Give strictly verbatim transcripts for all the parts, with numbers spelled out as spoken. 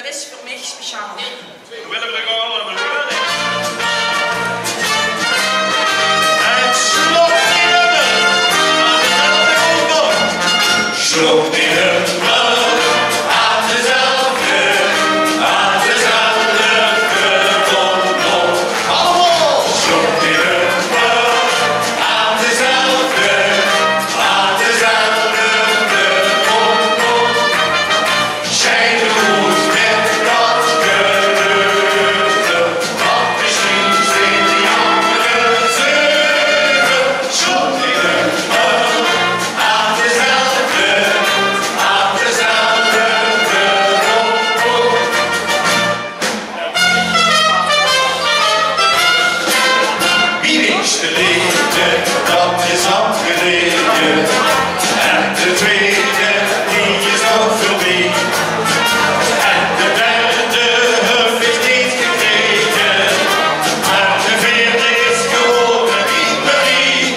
is voor mij speciaal. We willen er gewoon allemaal doen. Sloop in een bal, aan dezelfde, aan dezelfde bonbon. Allemaal! Sloop in een bal, aan dezelfde, aan dezelfde bonbon. Zij doet met dat gelukkig, wat misschien zin die andere zeuren. Sloop in een bal, aan dezelfde. De liefde, dat is afgeleden. En de tweede, die is nog voorbij. En de derde heeft niet gekregen. Maar de vierde is geworden niet Marie.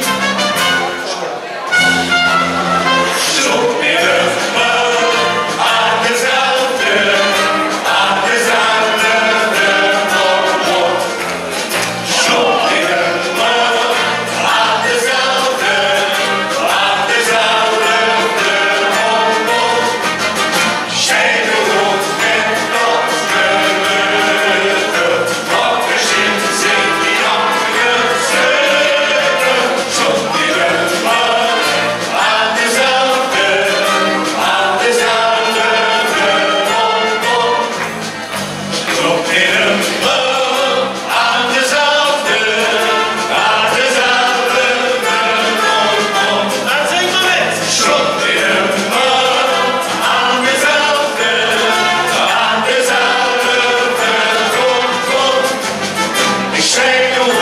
Sloop in een bal, aan dezelfde, aan dezelfde bonbon. Sloop in een Say